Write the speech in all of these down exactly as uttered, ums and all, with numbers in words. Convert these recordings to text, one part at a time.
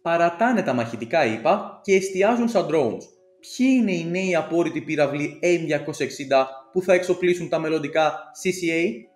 παρατάνε τα μαχητικά όπλα και εστιάζουν στα drones. Ποιοι είναι οι νέοι απόρριτοι πύραυλοι έιμ διακόσια εξήντα που θα εξοπλίσουν τα μελλοντικά σι σι έι?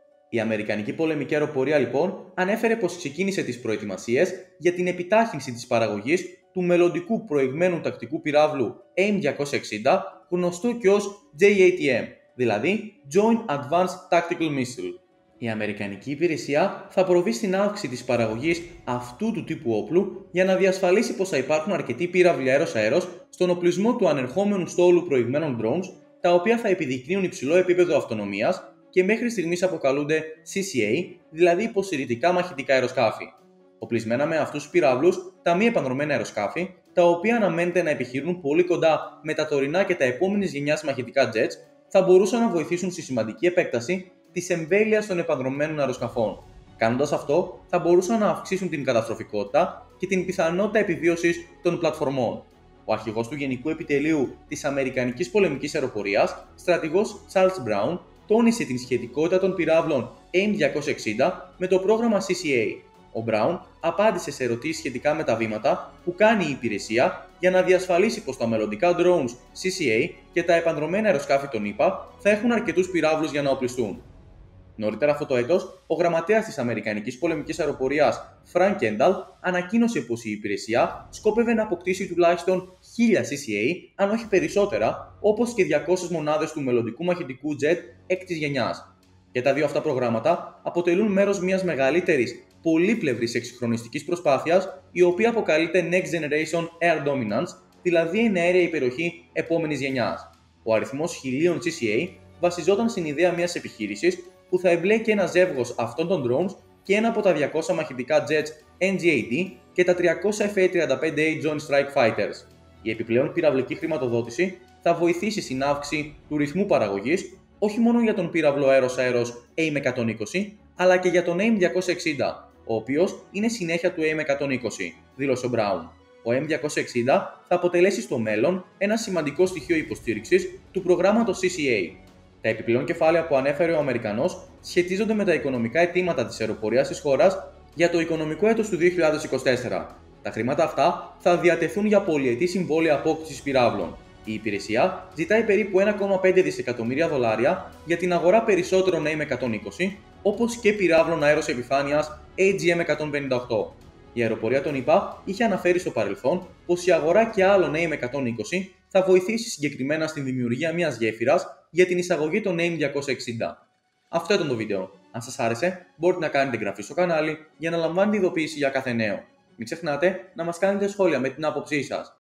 Η Αμερικανική πολεμική αεροπορία λοιπόν ανέφερε πως ξεκίνησε τις προετοιμασίες για την επιτάχυνση της παραγωγής του μελλοντικού προηγμένου τακτικού πυράβλου έιμ διακόσια εξήντα, γνωστό και ως τζέι έι τι εμ, δηλαδή Joint Advanced Tactical Missile. Η Αμερικανική υπηρεσία θα προβεί στην αύξηση της παραγωγής αυτού του τύπου όπλου για να διασφαλίσει πως θα υπάρχουν αρκετοί πύραυλοι αέρος-αέρος στον οπλισμό του ανερχόμενου στόλου προηγμένων drones, τα οποία θα επιδεικνύουν υψηλό επίπεδο αυτονομίας και μέχρι στιγμής αποκαλούνται σι σι έι, δηλαδή υποσυρρητικά μαχητικά αεροσκάφη. Οπλισμένα με αυτούς τους πυράβλους, τα μη επανδρωμένα αεροσκάφη, τα οποία αναμένεται να επιχειρούν πολύ κοντά με τα τωρινά και τα επόμενης γενιάς μαχητικά jets, θα μπορούσαν να βοηθήσουν στη σημαντική επέκταση της εμβέλειας των επανδρωμένων αεροσκαφών. Κάνοντας αυτό, θα μπορούσαν να αυξήσουν την καταστροφικότητα και την πιθανότητα επιβίωσης των πλατφορμών. Ο αρχηγός του Γενικού Επιτελείου της Αμερικανικής Πολεμικής Αεροπορίας, στρατηγός Charles Brown, τόνισε την σχετικότητα των πυράβλων έιμ διακόσια εξήντα με το πρόγραμμα σι σι έι. Ο Brown απάντησε σε ερωτήσεις σχετικά με τα βήματα που κάνει η υπηρεσία για να διασφαλίσει πως τα μελλοντικά drones σι σι έι και τα επανδρωμένα αεροσκάφη των ΗΠΑ θα έχουν αρκετούς πυράβλους για να οπλιστούν. Νωρίτερα αυτό το έτος, ο γραμματέας της Αμερικανικής Πολεμικής Αεροπορίας Frank Kendall ανακοίνωσε πως η υπηρεσία σκόπευε να αποκτήσει τουλάχιστον χίλια σι σι έι, αν όχι περισσότερα, όπως και διακόσιες μονάδες του μελλοντικού μαχητικού jet έκτης γενιάς. Και τα δύο αυτά προγράμματα αποτελούν μέρος μιας μεγαλύτερης, πολύπλευρης εξυγχρονιστικής προσπάθειας, η οποία αποκαλείται Next Generation Air Dominance, δηλαδή εναέρια υπεροχή επόμενης γενιάς. Ο αριθμός χιλίων σι σι έι βασιζόταν στην ιδέα μιας επιχείρησης που θα εμπλέκει ένα ζεύγος αυτών των drones και ένα από τα διακόσια μαχητικά jets εν τζι έι ντι και τα τριακόσια εφ έι τριάντα πέντε έι Joint Strike Fighters. Η επιπλέον πυραυλική χρηματοδότηση θα βοηθήσει στην αύξηση του ρυθμού παραγωγής όχι μόνο για τον πύραυλο αέρος-αέρος έιμ εκατόν είκοσι, αλλά και για τον έιμ διακόσια εξήντα, ο οποίος είναι συνέχεια του έιμ εκατόν είκοσι, δήλωσε ο Brown. Ο έιμ διακόσια εξήντα θα αποτελέσει στο μέλλον ένα σημαντικό στοιχείο υποστήριξης του προγράμματος σι σι έι. Τα επιπλέον κεφάλαια που ανέφερε ο Αμερικανός σχετίζονται με τα οικονομικά αιτήματα της αεροπορίας της χώρας για το οικονομικό έτος του δύο χιλιάδες είκοσι τέσσερα. Τα χρήματα αυτά θα διατεθούν για πολυετή συμβόλαια απόκτησης πυράβλων. Η υπηρεσία ζητάει περίπου ένα κόμμα πέντε δισεκατομμύρια δολάρια για την αγορά περισσότερων έιμ εκατόν είκοσι, όπως και πυράβλων αέρος επιφάνειας έι τζι εμ εκατόν πενήντα οκτώ. Η αεροπορία των ΗΠΑ είχε αναφέρει στο παρελθόν πως η αγορά και άλλων έιμ εκατόν είκοσι θα βοηθήσει συγκεκριμένα στην δημιουργία μιας γέφυρας για την εισαγωγή των έιμ διακόσια εξήντα. Αυτό ήταν το βίντεο. Αν σας άρεσε, μπορείτε να κάνετε εγγραφή στο κανάλι για να λαμβάνετε ειδοποίηση για κάθε νέο. Μην ξεχνάτε να μας κάνετε σχόλια με την άποψή σας.